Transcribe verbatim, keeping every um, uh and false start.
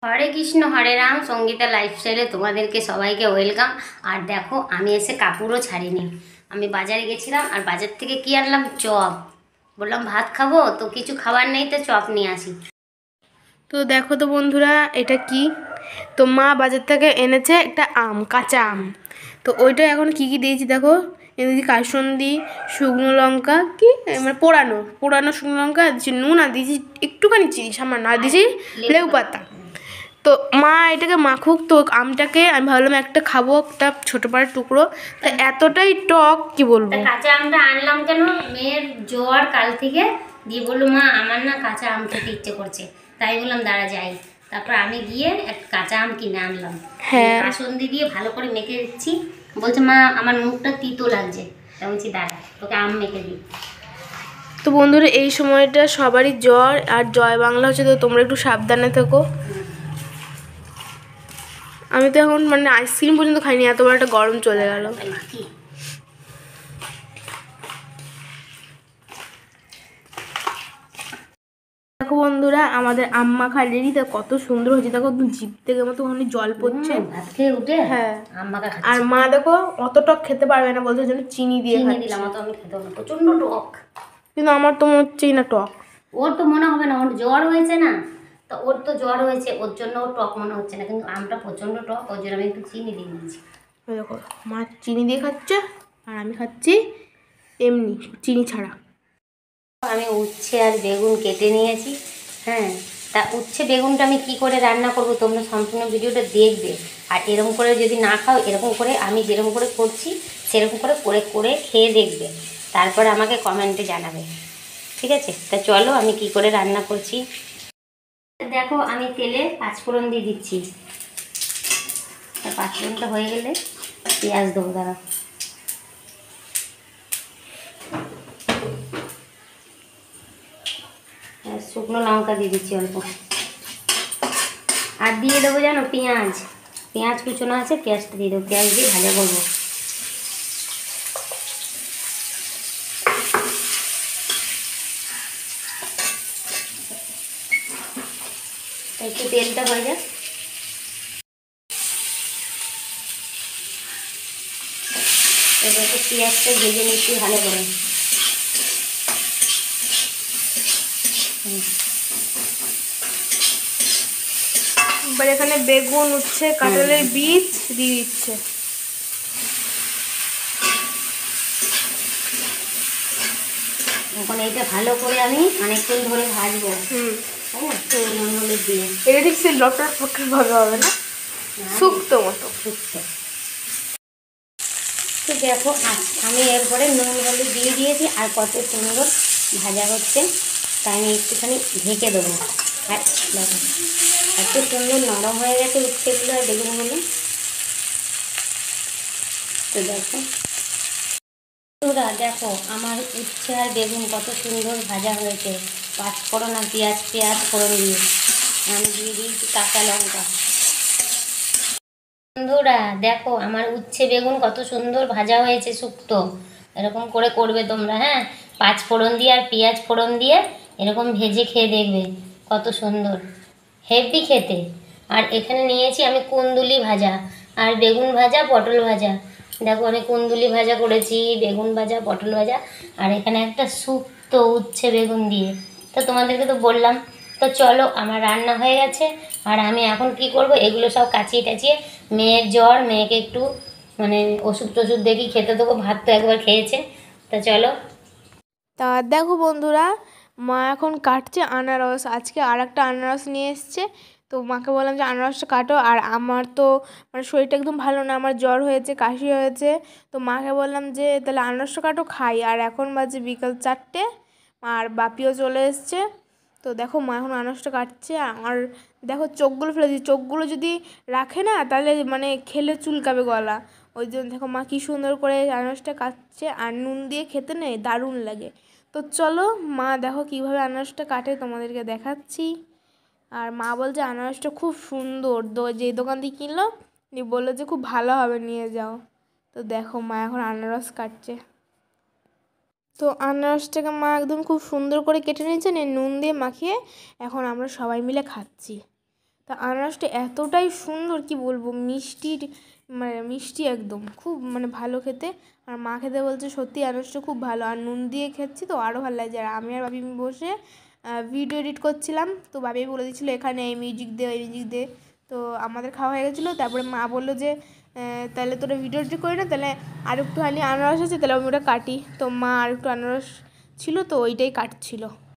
হরে কৃষ্ণ হরে রাম সঙ্গীতা লাইফস্টাইলে তোমাদেরকে সবাইকে ওয়েলকাম। আর দেখো আমি এসে কাপড়ও ছাড়িনি, আমি বাজারে গেছিলাম আর বাজার থেকে কি আনলাম, চপ। বললাম ভাত খাবো তো কিছু খাবার নেই, তো চপ নিয়ে আসি। তো দেখো তো বন্ধুরা, এটা কি, তো মা বাজার থেকে এনেছে একটা আম, কাঁচা আম। তো ওইটা এখন কি কি দিয়েছি দেখো, এনেছি কাসুন্দি, শুকনো লঙ্কা, কি মানে পোড়ানো পোড়ানো শুকনো লঙ্কা দিয়েছি, নুন আর দিয়েছি একটুখানি চিনি সামান্য, আর দিয়েছি লেবু পাতা। তো মা এটাকে মাখুক, তো আমটাকে আমি ভাবলাম একটা খাবো, একটা ছোটো পাড়ার টুকরো, তো এতটাই টক কি বলবো। কাঁচা আমটা আনলাম কেন, মেয়ের জ্বর কাল থেকে, দিয়ে বললো মা আমার না কাঁচা আম খেতে ইচ্ছে করছে, তাই বললাম দাঁড়া যাই। তারপর আমি গিয়ে একটা কাঁচা আম কিনে আনলাম, হ্যাঁ কাসুন্দি দিয়ে ভালো করে মেখে দিচ্ছি। বলছে মা আমার মুখটা তিতো লাগছে, তা বলছি দাঁড়া তোকে আম মেখে দিই। তো বন্ধুরা এই সময়টা সবারই জ্বর আর জয় বাংলা হচ্ছে, তো তোমরা একটু সাবধানে থেকো। আমি তো এখন মানে আইসক্রিম পর্যন্ত খাইনি, এত বড় একটা গরম চলে গেল। দেখো বন্ধুরা আমাদের আম্মা খালি তো কত সুন্দর হয়েছে, দেখো জিভ থেকে মতো ওখানে জল পড়ছে। উঠে হ্যাঁ, আম্মাকে আর মা দেখো অত টক খেতে পারবে না, বলছে জন্য চিনি দিয়ে চিনি দিলাম, তো আমি খেতে হবে, প্রচন্ড টক। কিন্তু আমার তো মনে হচ্ছেই না টক। ওর তো মনে হবে না, ওর জ্বর হয়েছে না, তো ওর তো জ্বর হয়েছে, ওর জন্য ওর টক মনে হচ্ছে না, কিন্তু আমটা প্রচন্ড টক, ওর জন্য আমি একটু চিনি দিয়ে দিয়েছি। দেখো মা চিনি দিয়ে খাচ্ছে আর আমি খাচ্ছি এমনি চিনি ছাড়া। আমি উচ্ছে আর বেগুন কেটে নিয়েছি। হ্যাঁ, তা উচ্ছে বেগুনটা আমি কি করে রান্না করব তোমরা সম্পূর্ণ ভিডিওটা দেখবে। আর এরকম করে যদি না খাও, এরকম করে আমি যেরকম করে করছি সেরকম করে করে করে খেয়ে দেখবে, তারপর আমাকে কমেন্টে জানাবে, ঠিক আছে? তা চলো আমি কি করে রান্না করছি দেখো। আমি তেলে পাঁচফোড়ন দিয়ে দিচ্ছি, পাঁচফোড়নটা হয়ে গেলে পেঁয়াজ দেবো, দাঁড়া। শুকনো লঙ্কা দিয়ে দিচ্ছি অল্প, আর দিয়ে দেবো জানো পেঁয়াজ, পেঁয়াজ কুচনো আছে, পেঁয়াজটা দিয়ে দেবো, পেঁয়াজ দিয়ে ভাজা করবো। একটু তেলটা হয়ে যাক, এবার একটু পেঁয়াজটা ভেজে নিচ্ছি ভালো করে। এবার এখানে বেগুন, উচ্ছে, কাঁঠালের বীজ দিয়ে দিচ্ছে। এখন এইটা ভালো করে আমি অনেকক্ষণ ধরে ভাজবো। হুম, তাই না? নুন হলুদ দিয়ে এটা ঠিক সে লটর ফটর ভাবে হবে না, শুক্তো মতো শুক্তো। তো দেখো আমি এরপরে নুন হলুদ দিয়ে দিয়েছি, আর কত সুন্দর ভাজা হচ্ছে, তাই আমি একটুখানি ঢেকে দেবো। আর দেখো এত সুন্দর নরম হয়ে গেছে উচ্ছেগুলো আর বেগুনগুলো। তো দেখো তোরা দেখো আমার উচ্ছে আর বেগুন কত সুন্দর ভাজা হয়েছে, পাঁচফোড়ন আর পেঁয়াজ পেঁয়াজ ফোড়ন দিয়ে আমি দিয়ে দিয়েছি কাঁচা লঙ্কা। বন্ধুরা দেখো আমার উচ্ছে বেগুন কত সুন্দর ভাজা হয়েছে শুক্তো, এরকম করে করবে তোমরা। হ্যাঁ, পাঁচ ফোড়ন দিয়ে আর পেঁয়াজ ফোড়ন দিয়ে এরকম ভেজে খেয়ে দেখবে কত সুন্দর, হেভি খেতে। আর এখানে নিয়েছি আমি কুন্দুলি ভাজা আর বেগুন ভাজা, পটল ভাজা। দেখো আমি কুন্দুলি ভাজা করেছি, বেগুন ভাজা, পটল ভাজা, আর এখানে একটা শুক্তো উচ্ছে বেগুন দিয়ে। তো তোমাদেরকে তো বললাম। তো চলো আমার রান্না হয়ে গেছে, আর আমি এখন কি করব, এগুলো সব কাচিয়ে টাচিয়ে, মেয়ের জ্বর, মেয়েকে একটু মানে ওষুধ টষুধ দেখি খেতে দেবো, ভাত তো একবার খেয়েছে। তা চলো। তা দেখো বন্ধুরা, মা এখন কাটছে আনারস, আজকে আর একটা আনারস নিয়ে এসছে। তো মাকে বললাম যে আনারসটা কাটো, আর আমার তো মানে শরীরটা একদম ভালো না, আমার জ্বর হয়েছে, কাশি হয়েছে। তো মাকে বললাম যে তাহলে আনারসটা কাটো খাই। আর এখন বাজে বিকাল চারটে, আর বাপিও চলে এসছে। তো দেখো মা এখন আনারসটা কাটছে, আর দেখো চোখগুলো ফেলে দিচ্ছে, চোখগুলো যদি রাখে না তাহলে মানে খেলে চুলকাবে গলা, ওই জন্য দেখো মা কী সুন্দর করে আনারসটা কাটছে, আর নুন দিয়ে খেতে নেই দারুণ লাগে। তো চলো মা দেখো কীভাবে আনারসটা কাটে তোমাদেরকে দেখাচ্ছি। আর মা বলছে আনারসটা খুব সুন্দর, যে দোকান থেকে কিনলো নিয়ে বললো যে খুব ভালো হবে, নিয়ে যাও। তো দেখো মা এখন আনারস কাটছে। তো আনারসটাকে মা একদম খুব সুন্দর করে কেটে নিয়েছে, নিয়ে নুন দিয়ে মাখিয়ে এখন আমরা সবাই মিলে খাচ্ছি। তা আনারসটা এতটাই সুন্দর কি বলবো, মিষ্টি, মানে মিষ্টি একদম, খুব মানে ভালো খেতে। আর মা খেতে বলছে সত্যি আনারসটা খুব ভালো, আর নুন দিয়ে খেচ্ছি তো আরও ভালো লাগছে। আর আমি আর ভাবি বসে ভিডিও এডিট করছিলাম, তো ভাবি বলে দিচ্ছিলো এখানে এই মিউজিক দে এই মিউজিক দে। তো আমাদের খাওয়া হয়ে গেছিলো, তারপরে মা বললো যে তাহলে তোরা ভিডিও এডিট করে না, তাহলে আর একটু হানি আনারস আছে তাহলে আমি ওটা কাটি। তো মা আর একটু আনারস ছিল তো ওইটাই কাটছিলো।